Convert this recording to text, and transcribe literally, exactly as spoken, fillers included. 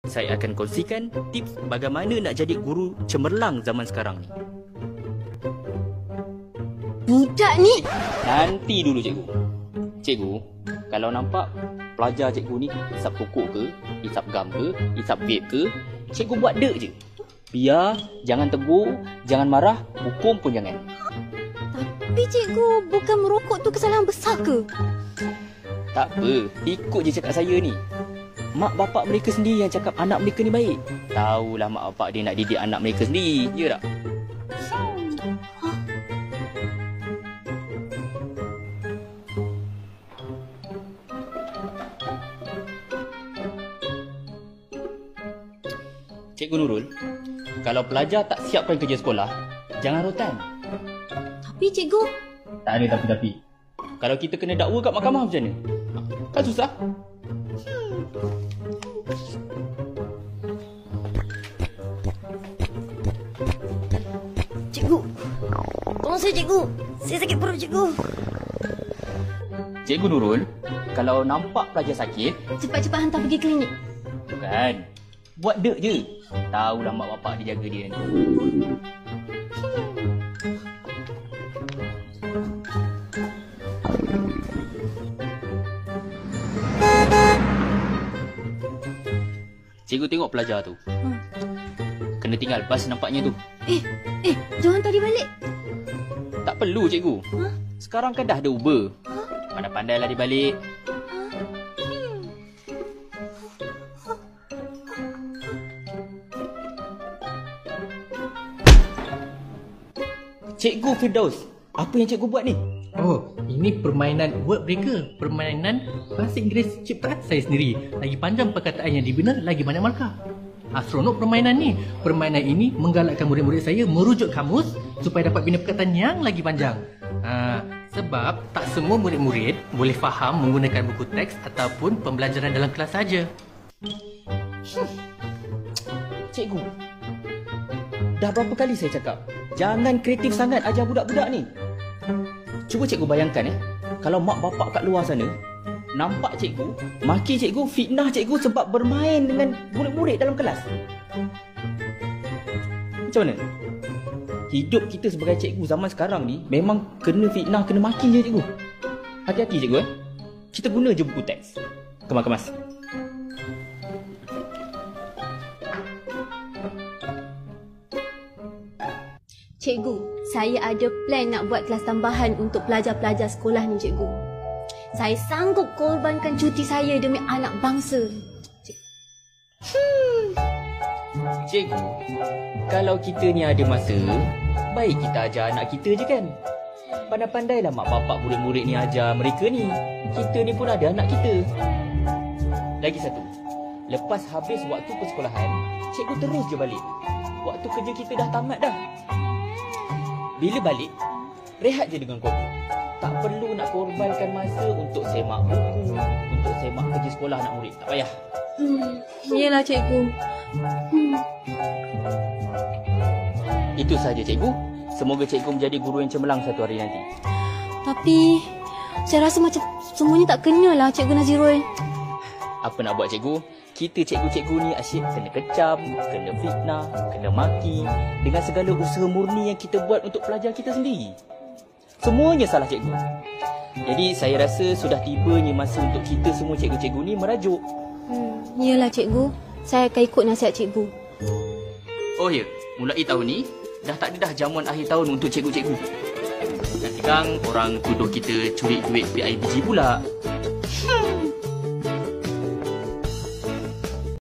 Saya akan kongsikan tips bagaimana nak jadi guru cemerlang zaman sekarang ni. Budak ni! Nanti dulu cikgu. Cikgu, kalau nampak pelajar cikgu ni isap pokok ke, isap gam ke, isap vape ke, cikgu buat dek je. Biar, jangan tegur, jangan marah, hukum pun jangan. Tapi cikgu, bukan merokok tu kesalahan besar ke? Tak apa, ikut je cakap saya ni. Mak bapak mereka sendiri yang cakap anak mereka ni baik. Tahulah mak bapak dia nak didik anak mereka sendiri, ya tak? Cikgu Nurul, kalau pelajar tak siapkan kerja sekolah, jangan rotan. Tapi cikgu... Tak ada tapi-tapi. Kalau kita kena dakwa kat mahkamah macam mana? Kan susah. Cikgu, tolong saya cikgu. Saya sakit perut cikgu. Cikgu Nurul, kalau nampak pelajar sakit, Cepat-cepat hantar pergi klinik. bukan. Buat dek je. Tahulah mak bapak dia jaga dia ni. Cikgu tengok pelajar tu. Hmm. Kena tinggal bas nampaknya tu. Eh, eh, jom hantar dia balik. Tak perlu cikgu. Ha? Sekarang kan dah ada Uber. Pandai-pandailah dia balik. Cikgu Firdaus, apa yang cikgu buat ni? Oh, ini permainan word breaker. Permainan bahasa Inggeris ciptaan saya sendiri. Lagi panjang perkataan yang dibina, lagi banyak markah. Ah, seronok permainan ni. Permainan ini menggalakkan murid-murid saya merujuk kamus supaya dapat bina perkataan yang lagi panjang. Ah, sebab tak semua murid-murid boleh faham menggunakan buku teks ataupun pembelajaran dalam kelas saja. Cikgu, dah berapa kali saya cakap, jangan kreatif sangat ajar budak-budak ni. Cuba cikgu bayangkan eh, kalau mak bapak kat luar sana nampak cikgu, maki cikgu, fitnah cikgu sebab bermain dengan murid-murid dalam kelas. Macam mana? Hidup kita sebagai cikgu zaman sekarang ni memang kena fitnah, kena maki je cikgu. Hati-hati cikgu eh. Kita guna je buku teks. Kemas-kemas. Cikgu, saya ada plan nak buat kelas tambahan untuk pelajar-pelajar sekolah ni cikgu. Saya sanggup korbankan cuti saya demi anak bangsa. Hmm. Cikgu, kalau kita ni ada masa, baik kita ajar anak kita je kan. Pandai-pandailah mak bapak murid-murid ni ajar mereka ni. Kita ni pun ada anak kita. Lagi satu, lepas habis waktu persekolahan, cikgu terus je balik. Waktu kerja kita dah tamat dah. Bila balik, rehat je dengan keluarga. Tak perlu nak korbankan masa untuk semak buku, untuk semak kerja sekolah anak murid. Tak payah. Hmm, yelah cikgu. Hmm. Itu sahaja cikgu. Semoga cikgu menjadi guru yang cemerlang satu hari nanti. Tapi, saya rasa macam semuanya tak kena lah cikgu Nazirul. Apa nak buat cikgu? Kita cikgu-cikgu ni asyik kena kecam, kena fitnah, kena maki dengan segala usaha murni yang kita buat untuk pelajar kita sendiri. Semuanya salah cikgu. Jadi saya rasa sudah tibanya masa untuk kita semua cikgu-cikgu ni merajuk. Hmm, yelah cikgu. Saya akan ikut nasihat cikgu. Oh ya, mulai tahun ni dah tak ada dah jamuan akhir tahun untuk cikgu-cikgu. Nanti kan orang tuduh kita curi duit P I B G pula. Hmm.